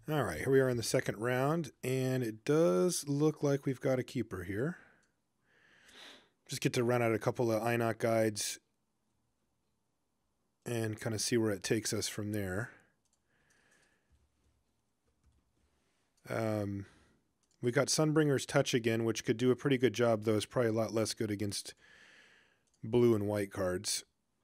All right, here we are in the second round, and it does look like we've got a keeper here. Just get to run out a couple of Einok guides and kind of see where it takes us from there. We got Sunbringer's Touch again, which could do a pretty good job, though. It's probably a lot less good against blue and white cards.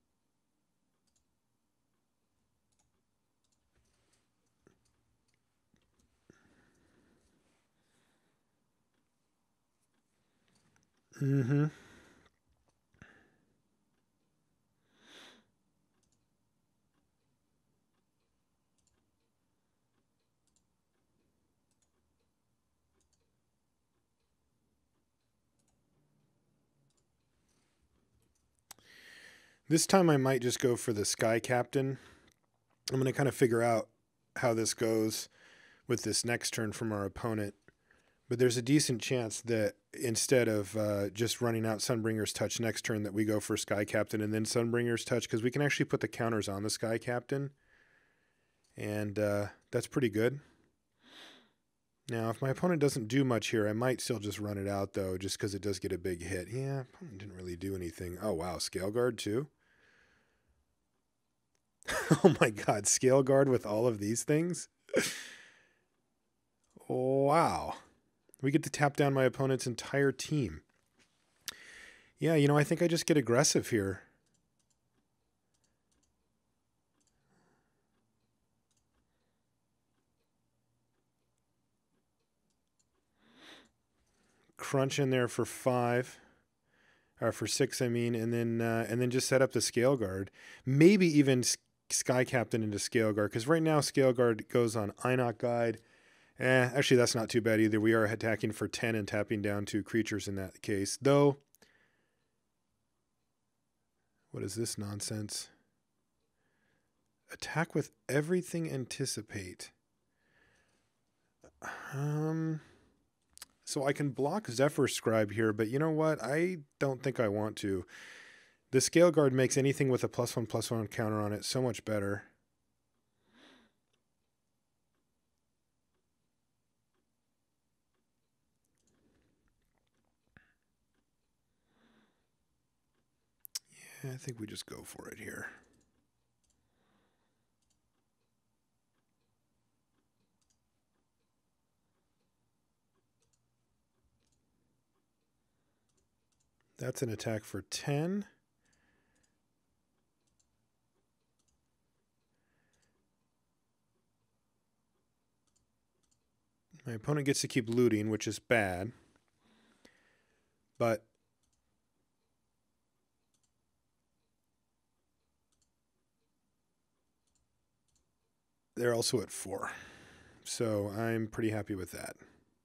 Mm-hmm. This time I might just go for the Sky Captain. I'm going to kind of figure out how this goes with this next turn from our opponent. But there's a decent chance that instead of just running out Sunbringer's Touch next turn, that we go for Sky Captain and then Sunbringer's Touch, because we can actually put the counters on the Sky Captain. And that's pretty good. Now, if my opponent doesn't do much here, I might still just run it out, though, just because it does get a big hit. Yeah, opponent didn't really do anything. Oh, wow, Scale Guard, too? Oh, my God, Scale Guard with all of these things? Wow. We get to tap down my opponent's entire team. Yeah, you know, I think I just get aggressive here. Crunch in there for 5. Or for 6, I mean, and then just set up the Scale Guard. Maybe even Sky Captain into Scale Guard, because right now Scale Guard goes on Einok Guide. Actually, that's not too bad either. We are attacking for 10 and tapping down 2 creatures in that case. Though, what is this nonsense? Attack with everything, anticipate. So I can block Zephyr Scribe here, but you know what? I don't think I want to. The Scale Guard makes anything with a +1/+1 counter on it so much better. Yeah, I think we just go for it here. That's an attack for 10. My opponent gets to keep looting, which is bad. But they're also at 4. So I'm pretty happy with that.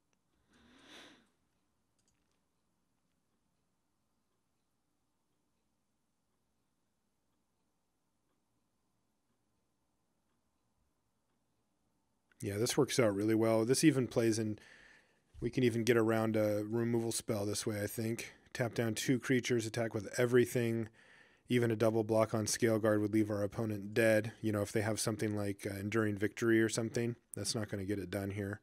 Yeah, this works out really well. This even plays in, we can even get around a removal spell this way, I think. Tap down 2 creatures, attack with everything. Even a double block on Scale Guard would leave our opponent dead. You know, if they have something like Enduring Victory or something, that's not going to get it done here.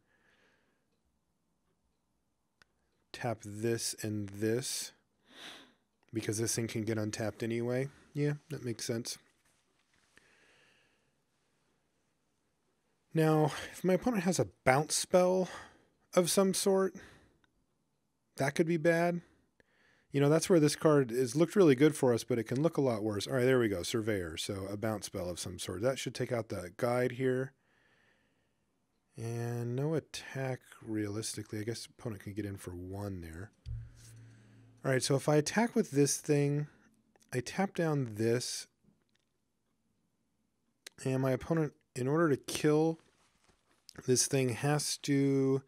Tap this and this, because this thing can get untapped anyway. Yeah, that makes sense. Now, if my opponent has a bounce spell of some sort, that could be bad. You know, that's where this card is looked really good for us, but it can look a lot worse. All right, there we go, Surveyor. So a bounce spell of some sort. That should take out the guide here. And no attack, realistically. I guess the opponent can get in for 1 there. All right, so if I attack with this thing, I tap down this, and my opponent, in order to kill this thing, has to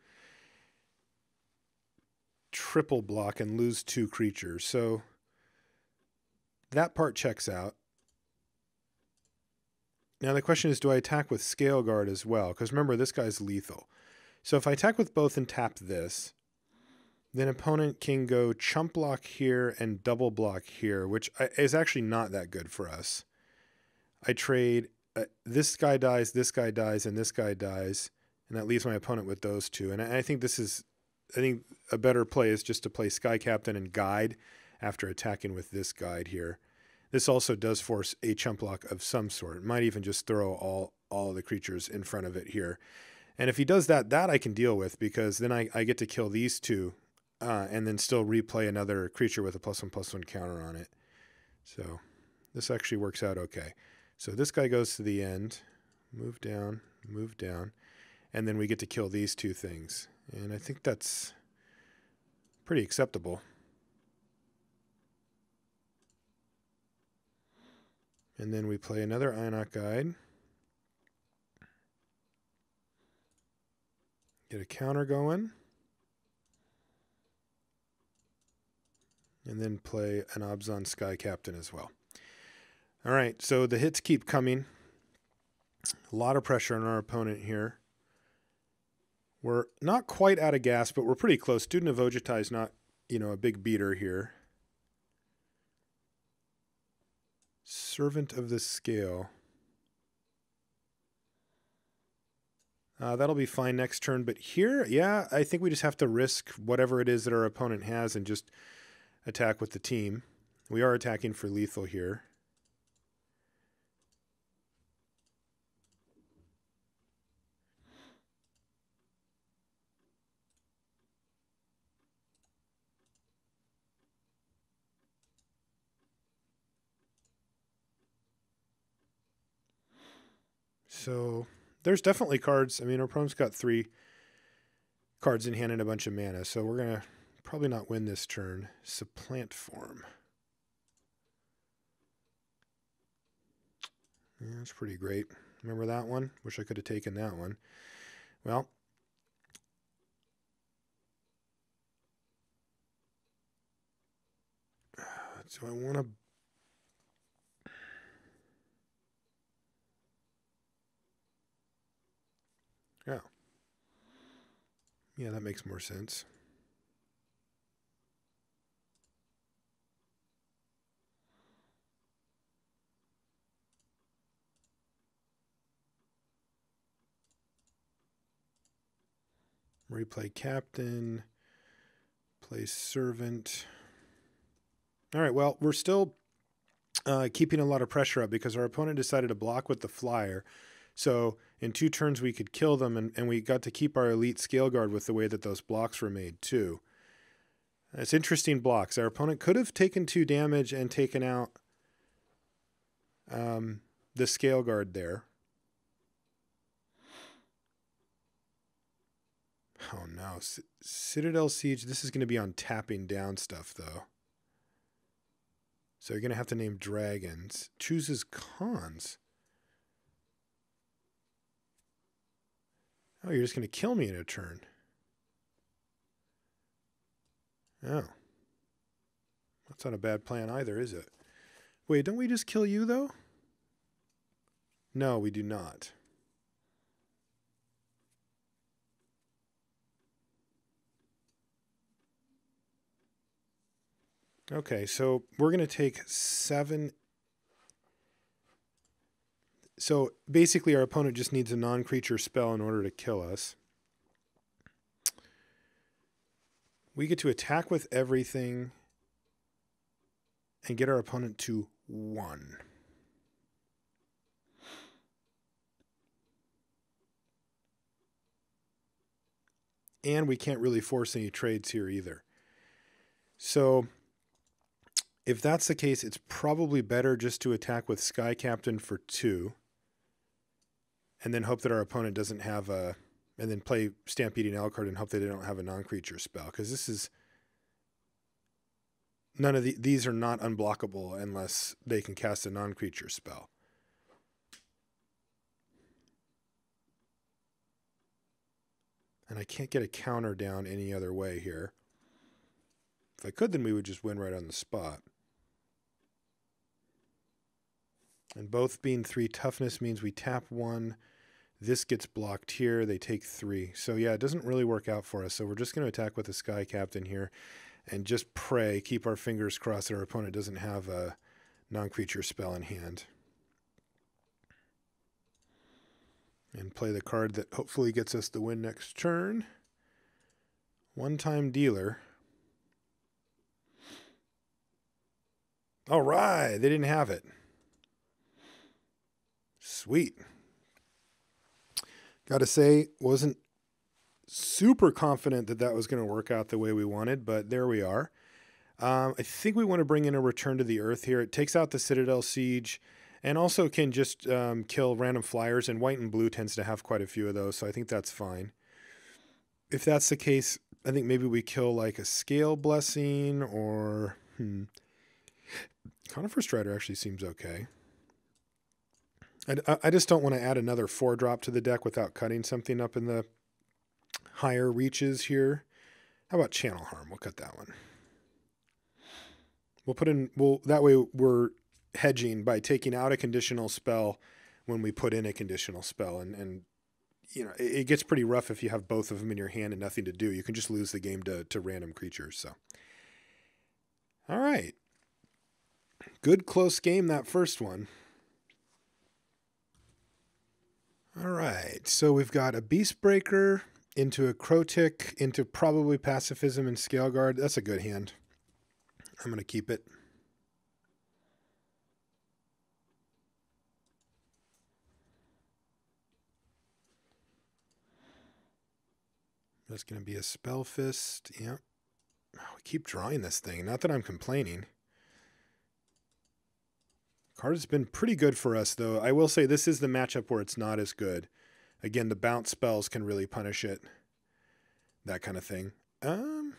triple block and lose 2 creatures. So that part checks out. Now the question is, do I attack with Scale Guard as well? Because remember, this guy's lethal. So if I attack with both and tap this, then opponent can go chump block here and double block here, which is actually not that good for us. I trade this guy dies, and this guy dies, And that leaves my opponent with those two. And I think I think a better play is just to play Sky Captain and Guide after attacking with this Guide here. This also does force a chump block of some sort. It might even just throw all of the creatures in front of it here. And if he does that I can deal with, because then I get to kill these two and then still replay another creature with a +1/+1 counter on it. So this actually works out okay. So this guy goes to the end, move down, and then we get to kill these two things. And I think that's pretty acceptable. And then we play another Ionok Guide. Get a counter going. And then play an Abzan Sky Captain as well. All right, so the hits keep coming. A lot of pressure on our opponent here. We're not quite out of gas, but we're pretty close. Student of Ojutai is not, a big beater here. Servant of the Scale. That'll be fine next turn. But here, yeah, I think we just have to risk whatever it is that our opponent has and just attack with the team. We are attacking for lethal here. So there's definitely cards. I mean, our opponent's got 3 cards in hand and a bunch of mana, so we're going to probably not win this turn. Supplant Form. Yeah, that's pretty great. Remember that one? Wish I could have taken that one. Well, so I want to... Oh. Yeah, that makes more sense. Replay Captain. Play Servant. All right, well, we're still keeping a lot of pressure up because our opponent decided to block with the flyer. So in 2 turns we could kill them, and we got to keep our elite Scale Guard with the way that those blocks were made too. It's interesting blocks. Our opponent could have taken 2 damage and taken out the Scale Guard there. Oh no, Citadel Siege, this is going to be on tapping down stuff though. So you're going to have to name dragons. Chooses cons. Oh, you're just going to kill me in a turn. Oh. That's not a bad plan either, is it? Wait, don't we just kill you though? No, we do not. Okay, so we're going to take 7. So basically our opponent just needs a non-creature spell in order to kill us. We get to attack with everything and get our opponent to 1. And we can't really force any trades here either. So if that's the case, it's probably better just to attack with Sky Captain for 2. And then hope that our opponent doesn't have a... And then play Stampeding Elcard and hope that they don't have a non-creature spell. Because this is... None of these are not unblockable unless they can cast a non-creature spell. And I can't get a counter down any other way here. If I could, then we would just win right on the spot. And both being 3 toughness means we tap 1. This gets blocked here. They take 3. So yeah, it doesn't really work out for us. So we're just going to attack with the Sky Captain here and just pray, keep our fingers crossed that our opponent doesn't have a non-creature spell in hand. and play the card that hopefully gets us the win next turn. One-time dealer. All right, they didn't have it. Sweet. Got to say, wasn't super confident that that was going to work out the way we wanted, but there we are. I think we want to bring in a Return to the Earth here. It takes out the Citadel Siege and also can just kill random flyers, and white and blue tends to have quite a few of those, so I think that's fine. If that's the case, I think maybe we kill like a Scale Blessing or... Conifer Strider actually seems okay. I just don't want to add another 4-drop to the deck without cutting something up in the higher reaches here. How about Channel Harm? We'll cut that one. We'll put in... that way we're hedging by taking out a conditional spell when we put in a conditional spell, and you know, it gets pretty rough if you have both of them in your hand and nothing to do. You can just lose the game to random creatures. So, all right, good close game, that first one. All right, so we've got a Beast Breaker into a Crotic into probably Pacifism and Scale Guard. That's a good hand. I'm gonna keep it. That's going to be a Spell Fist. Yep. Oh, we keep drawing this thing. Not that I'm complaining. Card has been pretty good for us, though. I will say this is the matchup where it's not as good. Again, the bounce spells can really punish it. That kind of thing. No,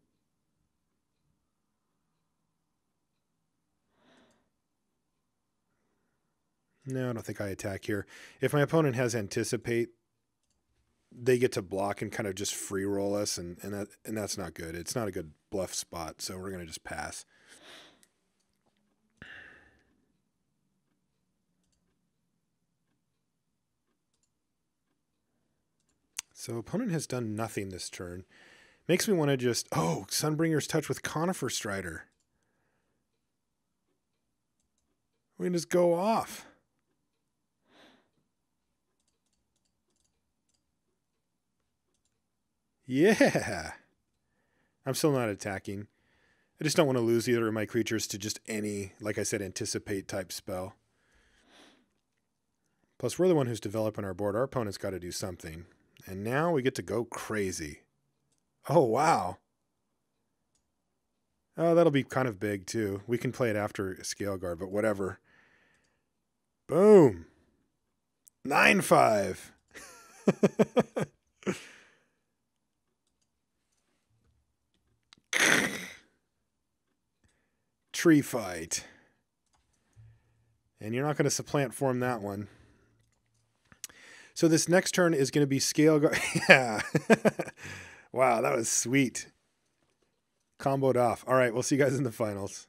I don't think I attack here. If my opponent has Anticipate, they get to block and kind of just free roll us, and that's not good. It's not a good bluff spot, so we're going to just pass. So opponent has done nothing this turn. Makes me want to just... Oh, Sunbringer's Touch with Conifer Strider. We can just go off. Yeah. I'm still not attacking. I just don't want to lose either of my creatures to just any, like I said, Anticipate type spell. Plus, we're the one who's developing our board. Our opponent's got to do something. And now we get to go crazy. Oh, wow. Oh, that'll be kind of big, too. We can play it after Scale Guard, but whatever. Boom. 9-5. Tree Fight. And you're not going to supplant form that one. So this next turn is going to be Scale Guard. Yeah. Wow, that was sweet. Comboed off. All right, we'll see you guys in the finals.